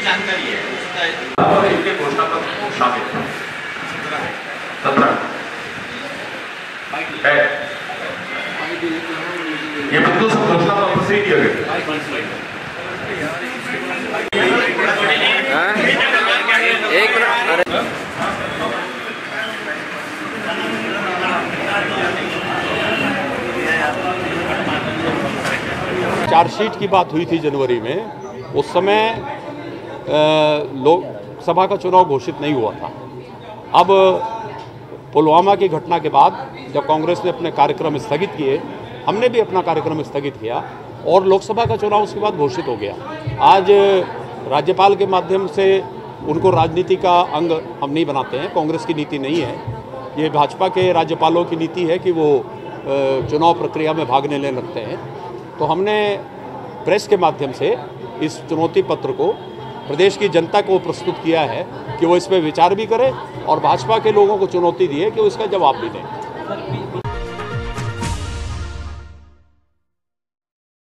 जानकारी है और इनके घोषणा पत्र को शामिल 17 है। ये बिल्कुल सब घोषणा पत्र से ही दिया गया। एक मिनट, चार्जशीट की बात हुई थी जनवरी में, उस समय लोकसभा का चुनाव घोषित नहीं हुआ था। अब पुलवामा की घटना के बाद जब कांग्रेस ने अपने कार्यक्रम स्थगित किए, हमने भी अपना कार्यक्रम स्थगित किया और लोकसभा का चुनाव उसके बाद घोषित हो गया। आज राज्यपाल के माध्यम से उनको राजनीति का अंग हम नहीं बनाते हैं, कांग्रेस की नीति नहीं है, ये भाजपा के राज्यपालों की नीति है कि वो चुनाव प्रक्रिया में भाग लेने लगते हैं। तो हमने प्रेस के माध्यम से इस चुनौती पत्र को प्रदेश की जनता को प्रस्तुत किया है कि वो इस पर विचार भी करें और भाजपा के लोगों को चुनौती दी है कि वो इसका जवाब भी दें।